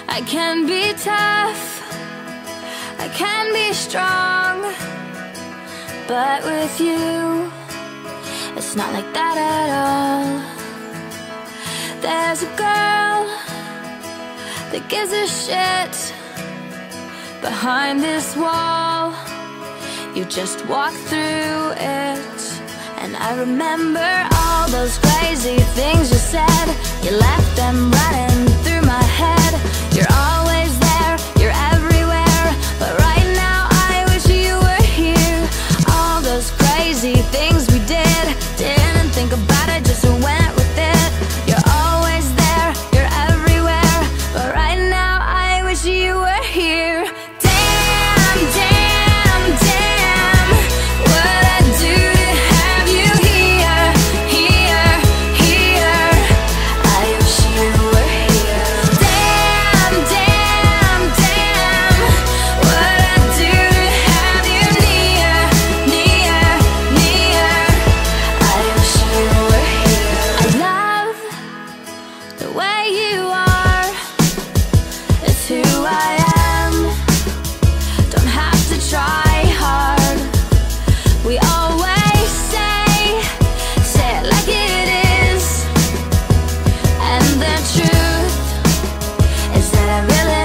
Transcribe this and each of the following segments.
I can be tough, I can be strong, but with you, it's not like that at all. There's a girl that gives a shit behind this wall. You just walk through it, and I remember all those crazy things you said. You left them running through my head. You're always there, you're everywhere, but right now I wish you were here. All those crazy things we did, didn't think about it, just went with it. You're always there, you're everywhere, but right now I wish you were here. Damn, damn, damn, what I do to have you here, here, here. I wish you were here. Damn, damn, damn, what I do to have you near, near, near. I wish you were here. I love the way you are. It's who I am. Don't have to try hard. We always say it like it is. And the truth is that I really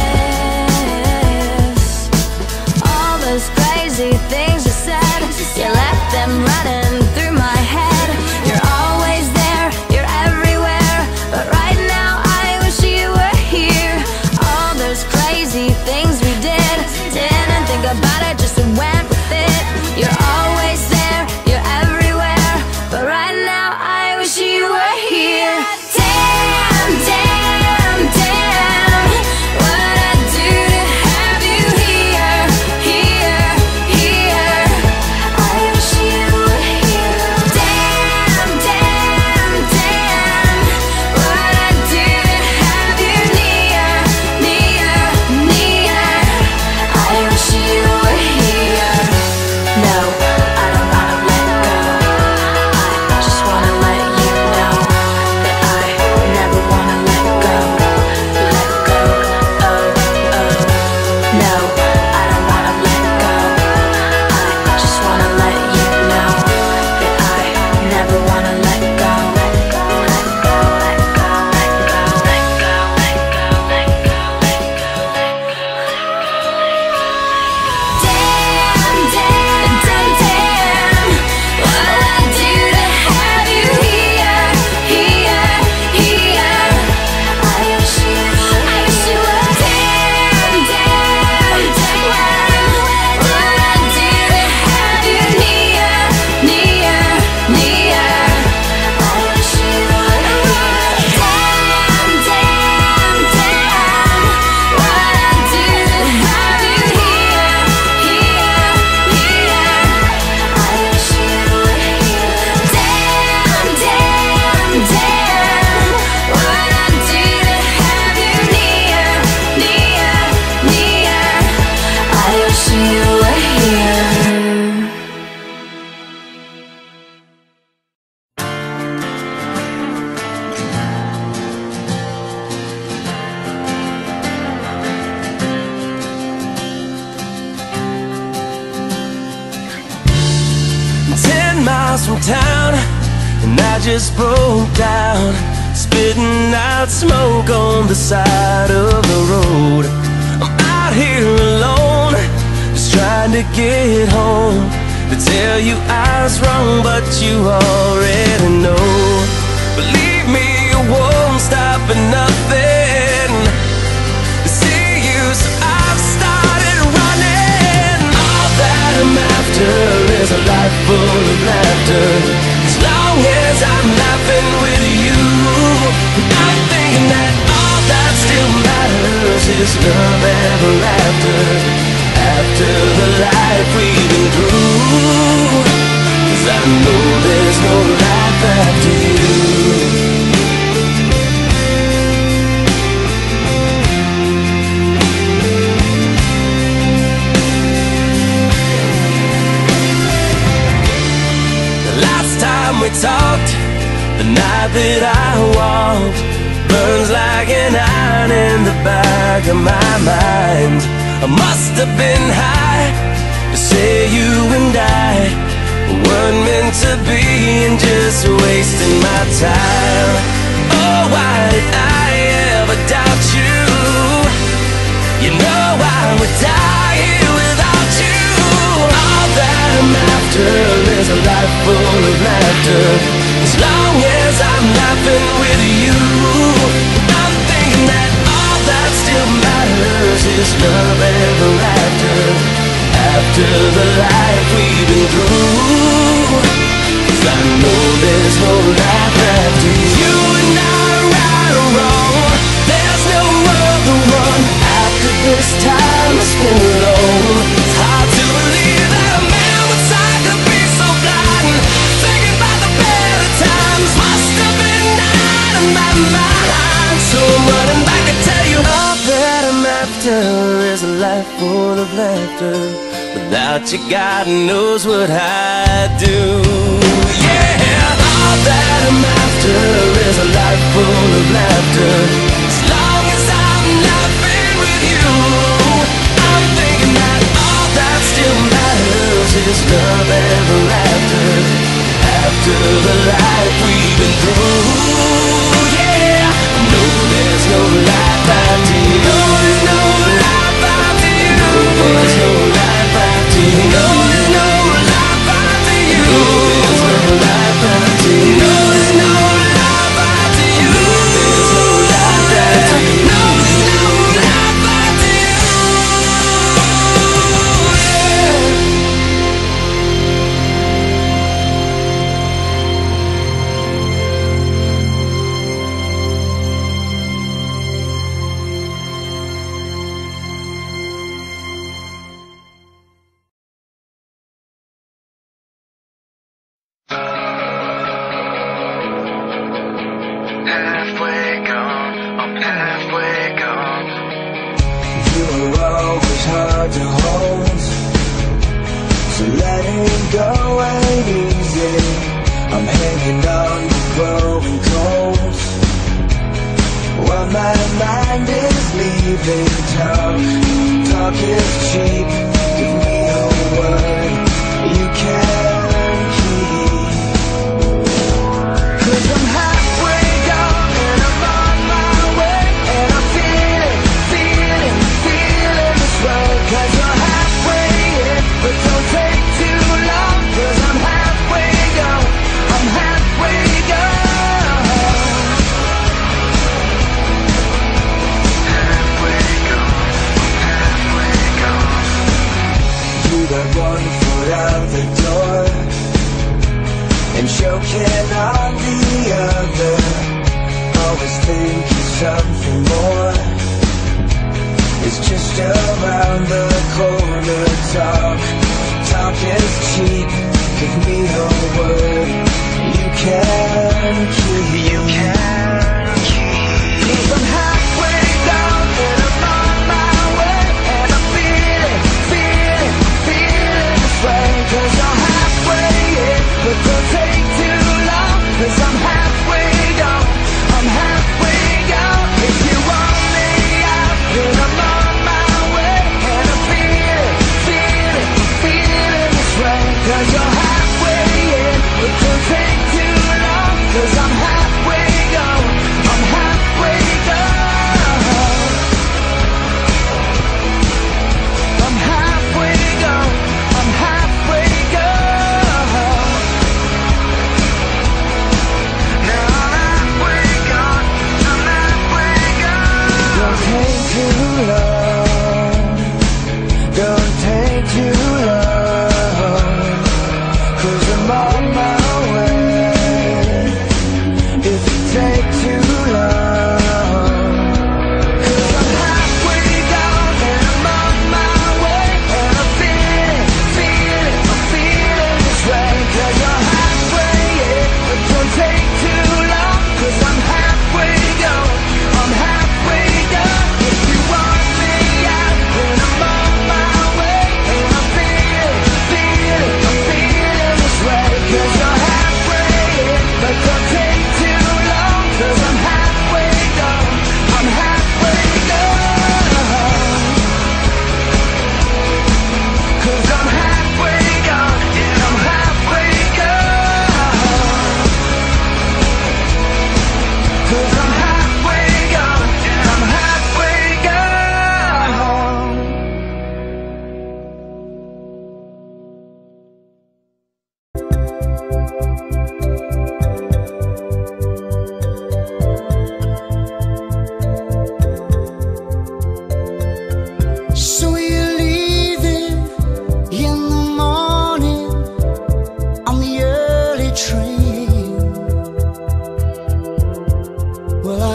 miss all those crazy things you said. You left them running through my head. You're always there, you're everywhere, but right now I wish you were here. All those crazy things we did, didn't think about it, just went with it. You're always there, you're everywhere, but right now I wish you were here. Damn, damn, damn, what I do to have you here, here, here. I wish you were here. Damn, damn, damn, what I do to have you near, near, near. I wish you were here. No, I don't wanna let go. I just wanna let you know that I never wanna let go. Let go, oh, oh. No, I don't wanna let go. I just wanna let you know that I never wanna let go. Let go, let go, let go, let go, let go, let go, let go, let go, let go. Damn, damn, damn, damn, what I do to have you here, here, here. I wish you were. Damn, damn, damn, what I do to have you near, near, near. I wish you were here. Damn, damn, damn, what I do to have you here, here, here. I wish you were here. Damn, damn, damn, what I do to have you near, near, near. I wish you were here. Miles from town, and I just broke down, spitting out smoke on the side of the road. I'm out here alone, just trying to get home, to tell you I was wrong, but you already know. Believe me, you won't stop at nothing to see you, so I've started running. All that I'm after is a life full of laughter, as long as I'm laughing with you. I'm thinking that all that still matters is love ever after, after the life we've been through. 'Cause I know there's no life after you. The last time we talked, the night that I walked burns like an iron in the back of my mind. I must have been high to say you and I weren't meant to be, and just wasting my time. Oh, why did I ever doubt you? You know I would die here without you. All that I'm after is a life full of laughter, as long as I'm laughing with you. I'm thinking that all that still matters is love ever after, after the life we've been through. 'Cause I know there's no life after you. And I, right or wrong, there's no other one after this time I spent alone. It's hard to believe that a man with sight could be so blind, thinking about the better times. Must have been out of my mind. So I'm running back to tell you all that I'm after is a life full of laughter. Without you, God knows what I'd do. Yeah, all that I'm after is a life full of laughter, as long as I'm laughing with you. I'm thinking that all that still matters is love ever after, after the life we've been through. Yeah, no, there's no life after you. No, there's no life after you. No, there's no life after you. No, there's no life after you. No, there's no life after you. No, there's no life after you. No, there's no life after you. No, there's no life after you. Halfway gone, I'm halfway gone. You were always hard to hold, so letting go ain't easy. I'm hanging on to growing cold, while my mind is leaving. Talk is cheap. Give me a word you can keep. 'Cause I'm halfway gone and I'm on my way, and I'm feeling this way. 'Cause you're halfway in, but don't take too long. 'Cause I'm halfway gone, I'm halfway gone. Halfway gone, halfway gone. You got one foot out the door and choking on the other, always thinking something more is just around the corner. Talk is cheap. Give me a word you can keep. You can keep. 'Cause I'm halfway down and I'm on my way, and I'm feeling this way. 'Cause you're halfway in, but don't take too long. 'Cause I'm halfway gone, I'm halfway gone. If you want me out, then I'm on my way, and I'm feeling this way. 'Cause you're halfway in, but don't take too long. 'Cause I'm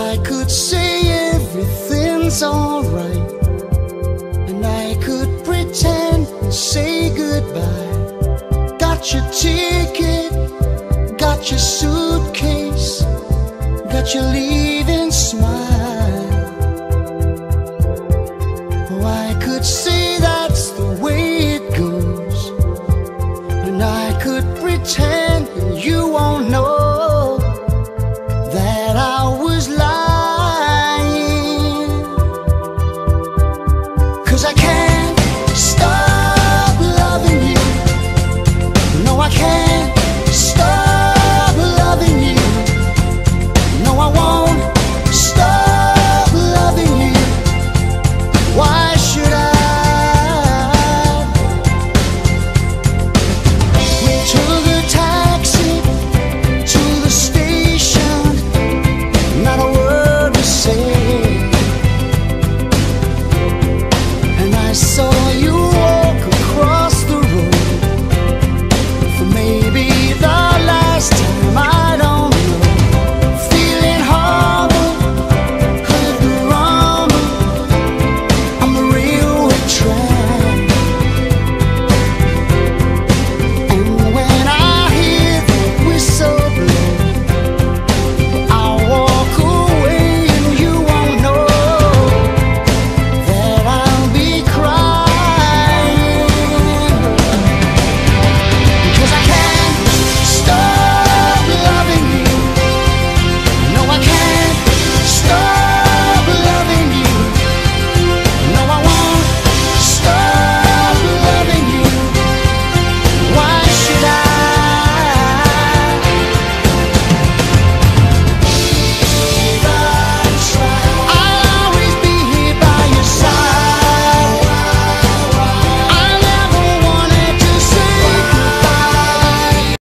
I could say everything's alright, and I could pretend and say goodbye. Got your ticket, got your suitcase, got your leave.